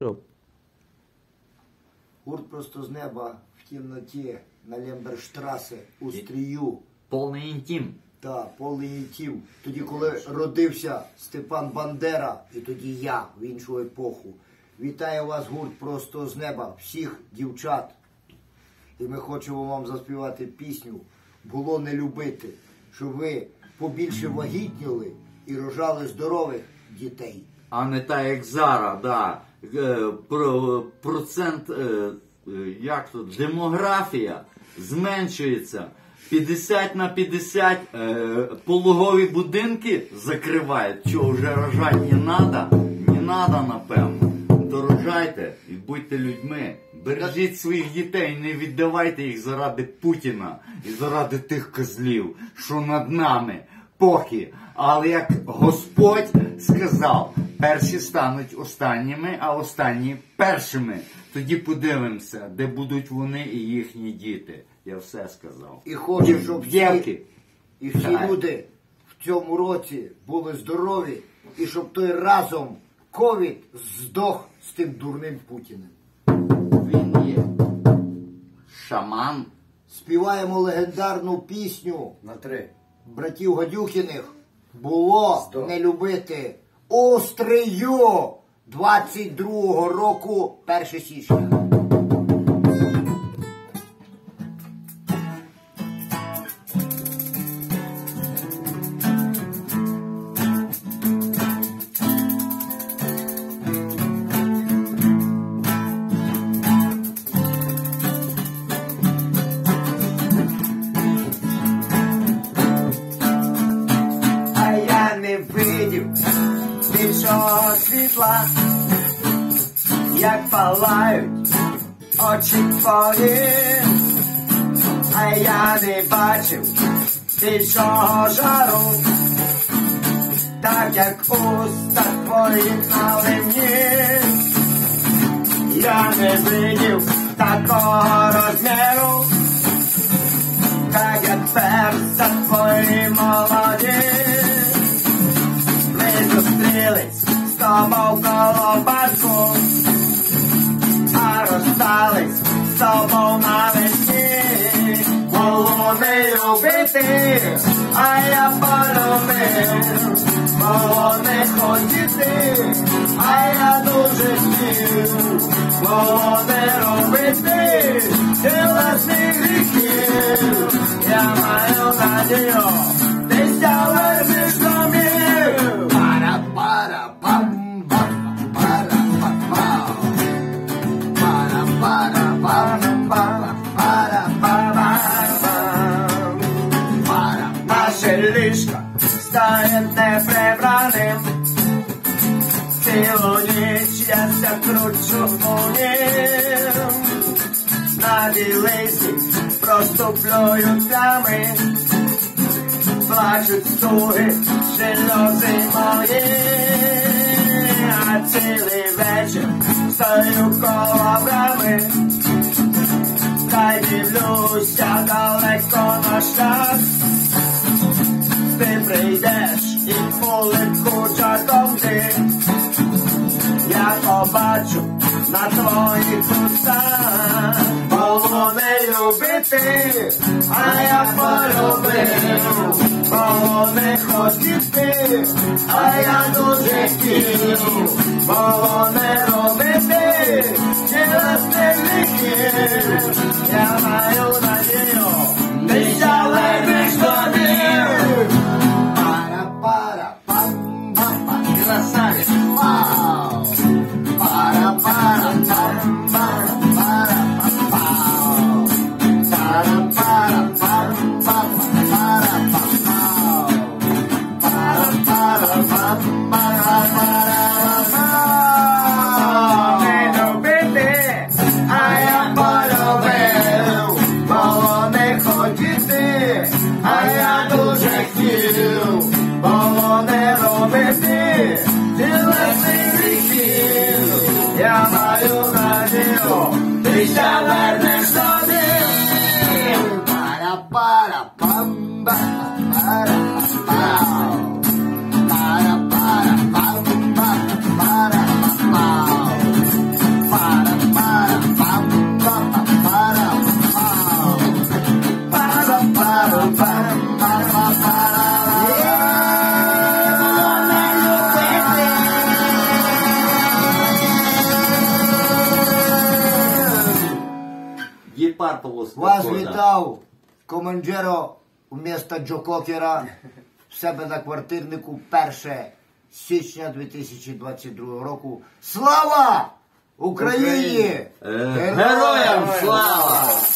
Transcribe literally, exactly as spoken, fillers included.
Що? Гурт «Просто з неба» в темноті на Лемберштрасе у стрію. Повний інтим. Так, повний інтим. Тоді, коли родився Степан Бандера, і тоді я в іншу епоху. Вітаю вас, гурт «Просто з неба», всіх дівчат. І ми хочемо вам заспівати пісню «Було не любити», щоб ви побільше вагітніли і рожали здорових дітей. А не так, як зараз, да. Про, процент, як то, демографія зменшується. п'ятдесят на п'ятдесят пологові будинки закривають. Що, вже рожати не треба? Не треба, напевно. Дорожайте і будьте людьми. Бережіть своїх дітей, не віддавайте їх заради Путіна і заради тих козлів, що над нами. Похи. Але як Господь сказав, перші стануть останніми, а останні першими. Тоді подивимося, де будуть вони і їхні діти. Я все сказав. І хочу, щоб всі, Дівки. і всі Так. люди в цьому році були здорові, і щоб той разом ковід здох з тим дурним Путіним. Він є шаман. Співаємо легендарну пісню На три. братів Гадюхіних «Було Сто. не любити» у стрию двадцять другого року, перше січня. Не видів більшого світла, як палають очі твої, а я не бачив більшого жару, так як уста твої на лимні. Я не видів такого розміру, так як перса твої молоді. Зустрілись з тобою коло барку, а розстались з тобою навесні. Було не любити, а я полюбив. Було не хотіти, а я дуже хотів. Було не робити тілесних гріхів. Я маю надію, ти ся вернеш до мір. Наше ліжко стає неприбраним, цілу ніч я ся кручу у нім. На білизні проступлюю плями, плачуть стуги, сльози мої, а цілий вечір стою коло брами, та дивлюся далеко на шлях. Ти прийдеш і полипку чартовки, я побачу на твоїх устах. Було не любити, а я полюбив. Було не хотіти, а я дуже хотів. Було не робити тілесних гріхів. Я маю надію, ти ся вернеш до мір. Красавець! Вау! Пара, пара, пам, пара, пара, пам, пау. Пара, пара, пам, пам, пара, пам, пау. Пара, пара, пам, пара, пара, пау. Не любити, а я полюбив. Було не хотіти, а я дуже хотів. Було не робити тілесних гріхів. Я маю надію, ти ся вернеш до мір. Пара, пара, пам, пара, пара, пау. Пара, пара, пам, пара, пара, пау. Єпарпову Вас Свобода. вітав команджеро у міста Джококера в себе на квартирнику перше січня дві тисячі двадцять другого року. Слава Україні! Е, Героям слава!